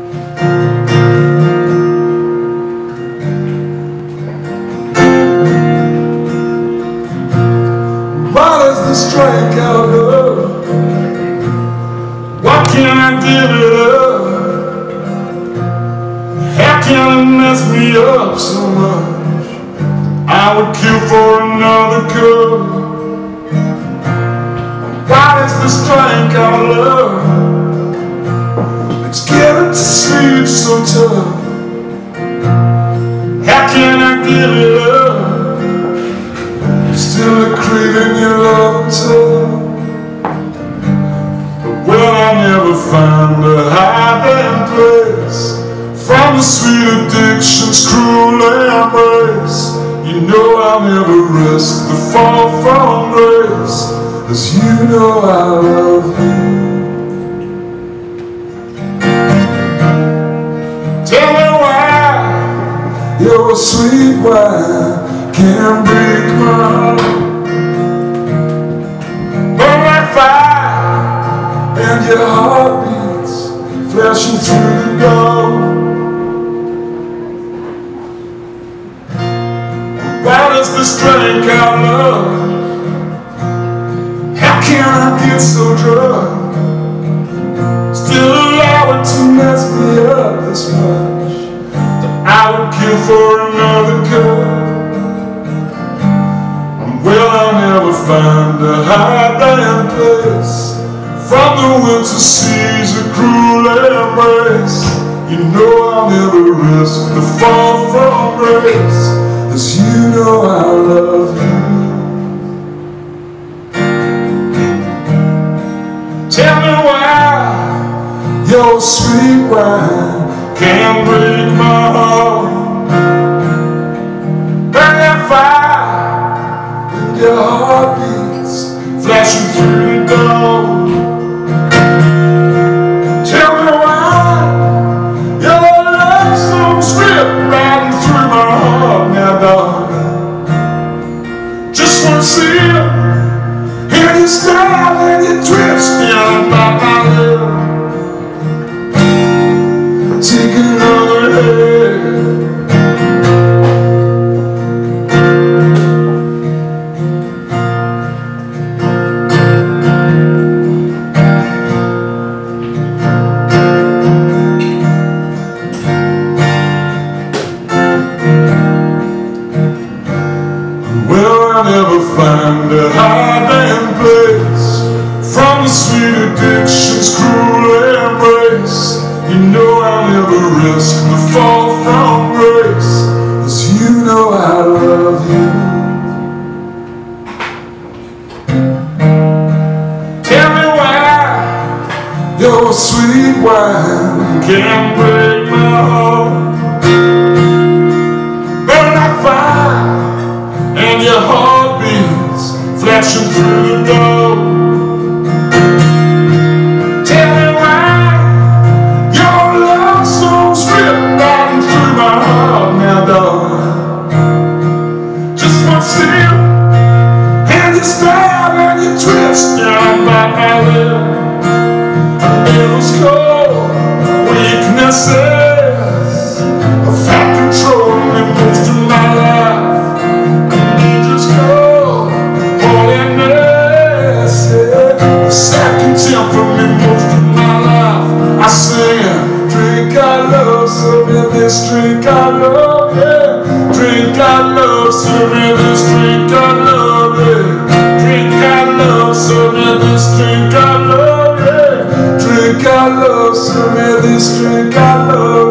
What is this drink out of? What can I give it up? How can it mess me up so much? I would kill for another cup. What is this drink out of? It's getting to sleep so tough. How can I give it up? Still a craving your love and touch. Well, I'll never find a hiding place from the sweet addiction's cruel embrace. You know I'll never risk the fall from grace, 'cause you know I love you. Tell me why your sweet wine can't break my heart. Burn like fire and your heart beats flashing through the door. Why does this drink I love? How can I get so drunk? Still allow it to mess me up this much that I would kill for another cup. Well, I'll never find a hiding place from the winter seas a cruel embrace. You know I'll never risk the fall from grace, 'cause you know I love you. Tell me why your sweet wine can't break my heart. Burn that fire, your heart beats flashing through the door. Tell me why your love song's ripped riding through my heart now, darling. Just wanna see you, hear you style and you twist down by my head. Take another head. I'll never find a hiding place from the sweet addiction's cruel embrace. You know I'll never risk the fall from grace, 'cause you know I love you. Tell me why your sweet wine can't break my heart. Burn like fire and your heart beats flashing through the door. Tell me why your love song's ripped riding through my heart now, darling. Just want to see you and you stab and you twist down by my lip. It was cold weaknesses of had control in most of my life. Contempt for me most of my life. I sing, drink I love, serve me this drink I love, yeah. Drink I love, serve me this drink I love, yeah. Drink I love, serve me this drink I love, yeah. Drink I love, serve me this drink I love.